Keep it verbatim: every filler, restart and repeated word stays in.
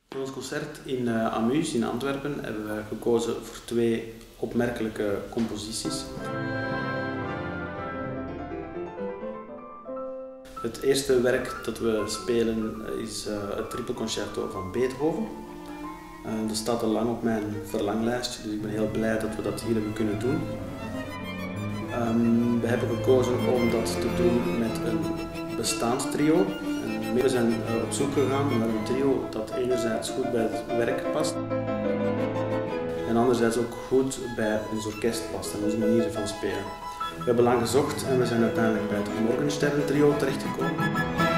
Voor ons concert in uh, Amus in Antwerpen hebben we gekozen voor twee opmerkelijke composities. Het eerste werk dat we spelen is uh, het trippelconcerto van Beethoven. Uh, dat staat al lang op mijn verlanglijstje, dus ik ben heel blij dat we dat hier hebben kunnen doen. Um, we hebben gekozen om dat te doen met een bestaand trio. En we zijn uh, op zoek gegaan naar een trio dat enerzijds goed bij het werk past en anderzijds ook goed bij ons orkest past en onze manier van spelen. We hebben lang gezocht en we zijn uiteindelijk bij het Morgenstern trio terechtgekomen.